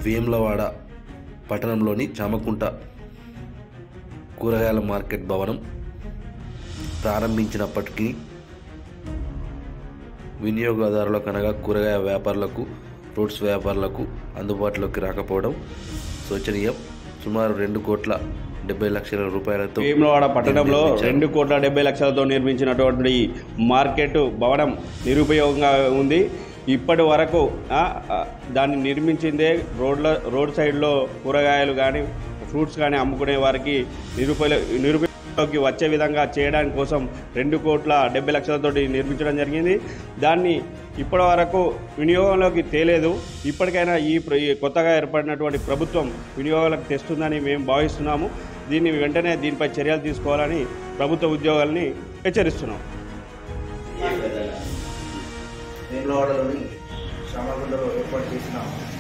వేములవాడ పట్టణంలోని చామకుంట కూరగాయల మార్కెట్ భవనం ప్రారంభించినప్పటికీ వినియోగదారులకు అనగా కూరగాయ వ్యాపారులకు, ఫ్రూట్స్ వ్యాపారులకు అందుబాటులోకి రాకపోవడం శోచనీయం. సుమారు 2,70,00,000 రూపాయలతో వేములవాడ పట్టణంలో 2,70,00,000తో నిర్మించినటువంటి మార్కెట్ భవనం నిరుపయోగంగా ఉంది. ఇప్పటి వరకు దాన్ని నిర్మించిందే రోడ్ సైడ్లో కూరగాయలు కానీ ఫ్రూట్స్ కానీ అమ్ముకునే వారికి నిరుపయోగంలోకి వచ్చే విధంగా చేయడానికి కోసం 2,70,00,000తో నిర్మించడం జరిగింది. దాన్ని ఇప్పటి వరకు వినియోగంలోకి తేలేదు. ఇప్పటికైనా ఈ కొత్తగా ఏర్పడినటువంటి ప్రభుత్వం వినియోగంలోకి తెస్తుందని మేము భావిస్తున్నాము. వెంటనే దీనిపై చర్యలు తీసుకోవాలని ప్రభుత్వ ఉద్యోగాలని హెచ్చరిస్తున్నాం. వేములవాడలోని చామకుంటలో ఏర్పాటు చేసిన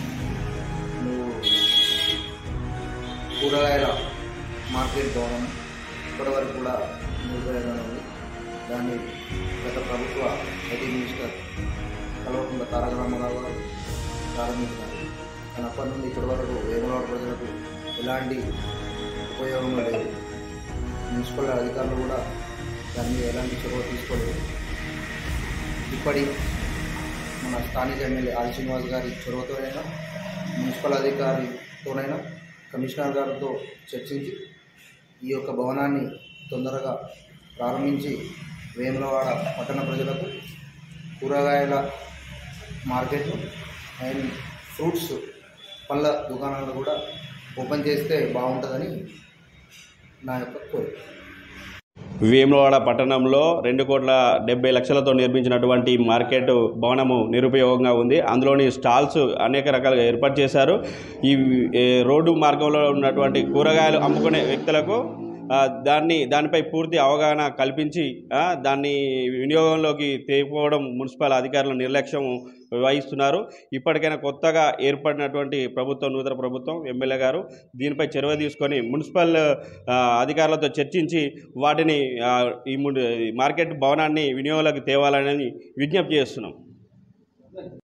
కూరగాయల మార్కెట్ భవనం ఇప్పటివరకు కూడా నిరుపయోగంగా ఉంది. దాన్ని గత ప్రభుత్వ ఐటీ మినిస్టర్ కల్వకుంట్ల తారక రామారావు గారు ప్రారంభించినారు. కానీ అప్పటి నుండి ఇప్పటి వరకు వేములవాడ ప్రజలకు ఎలాంటి ఉపయోగం లేదు. మున్సిపల్ అధికారులు కూడా దాని మీద ఎలాంటి చొరవ తీసుకోలేదు. ఇప్పటి మన స్థానిక ఎమ్మెల్యే ఆది శ్రీనివాస్ గారి చొరవతోనైనా, మున్సిపల్ అధికారితోనైనా, కమిషనర్ గారితో చర్చించి ఈ యొక్క భవనాన్ని తొందరగా ప్రారంభించి వేములవాడ పట్టణ ప్రజలకు కూరగాయల మార్కెట్లు అండ్ ఫ్రూట్స్ పళ్ళ దుకాణాలు కూడా ఓపెన్ చేస్తే బాగుంటుందని నా యొక్క కోరిక. వేములవాడ పట్టణంలో 2,70,00,000తో నిర్మించినటువంటి మార్కెట్ భవనము నిరుపయోగంగా ఉంది. అందులోని స్టాల్స్ అనేక రకాలుగా ఏర్పాటు చేశారు. ఈ రోడ్డు మార్గంలో ఉన్నటువంటి కూరగాయలు అమ్ముకునే వ్యక్తులకు దానిపై పూర్తి అవగాహన కల్పించి దాన్ని వినియోగంలోకి తేకపోవడం మున్సిపల్ అధికారుల నిర్లక్ష్యం వహిస్తున్నారు. ఇప్పటికైనా కొత్తగా ఏర్పడినటువంటి నూతన ప్రభుత్వం ఎమ్మెల్యే గారు దీనిపై చొరవ తీసుకొని మున్సిపల్ అధికారులతో చర్చించి వాటిని ఈ మార్కెట్ భవనాన్ని వినియోగంలోకి తేవాలని విజ్ఞప్తి చేస్తున్నాం.